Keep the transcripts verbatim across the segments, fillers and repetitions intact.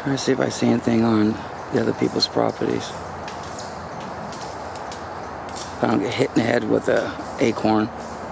Try to see if I see anything on the other people's properties. If I don't get hit in the head with a acorn.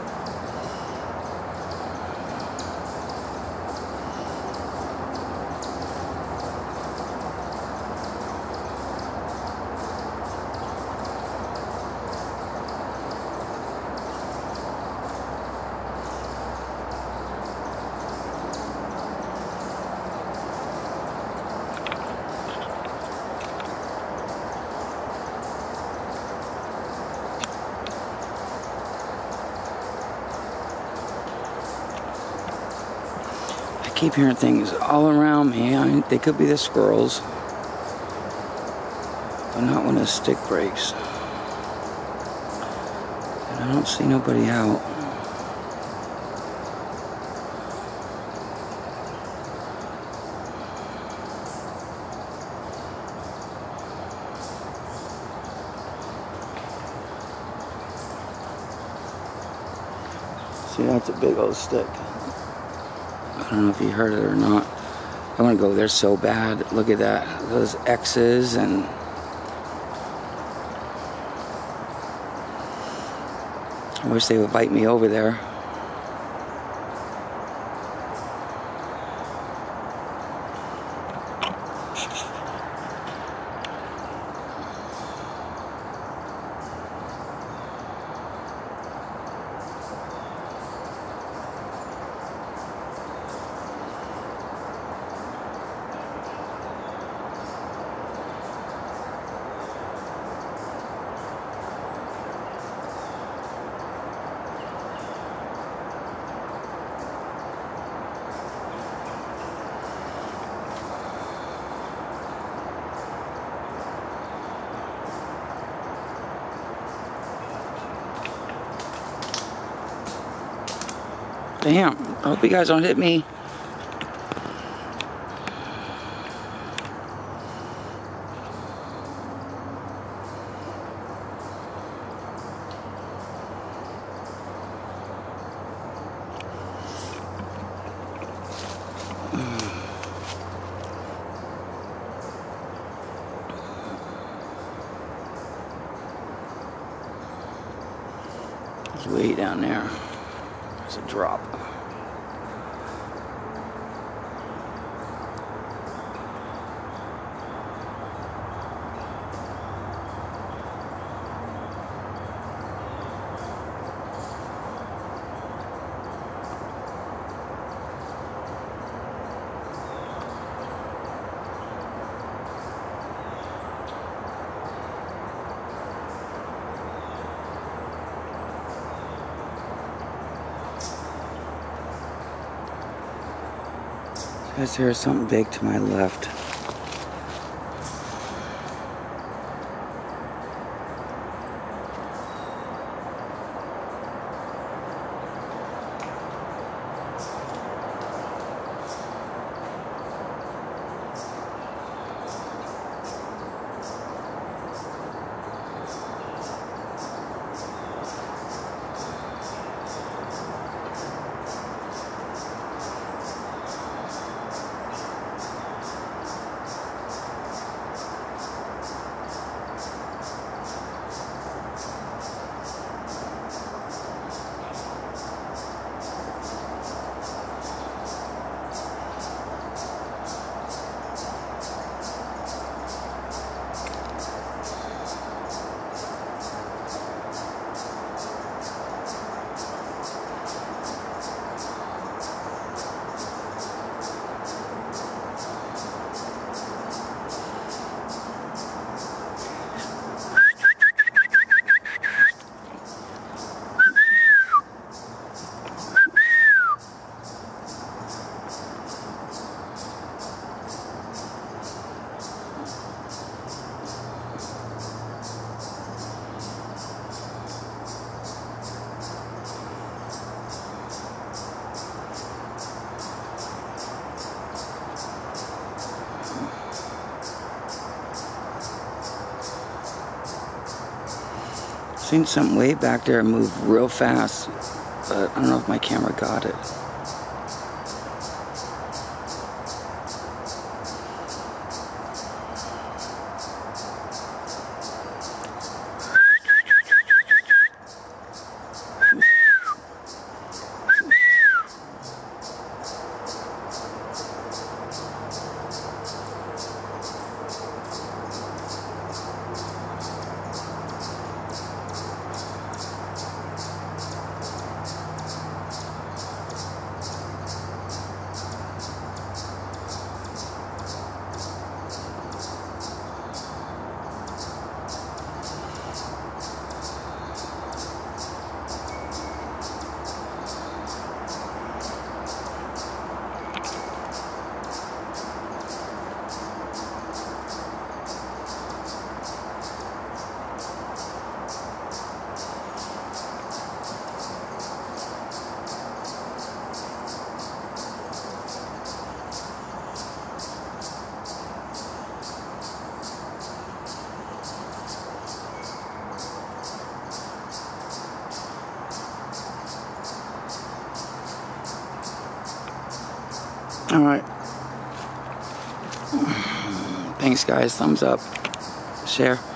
I keep hearing things all around me. I mean, they could be the squirrels, but not when the stick breaks. And I don't see nobody out. See, that's a big old stick. I don't know if you heard it or not. I want to go there so bad. Look at that. Those X's and... I wish they would invite me over there. Damn, I hope you guys don't hit me. It's way down there. There's a drop. Guys, there's something big to my left. Seen something way back there move real fast, but I don't know if my camera got it. Alright. Thanks, guys. Thumbs up. Share.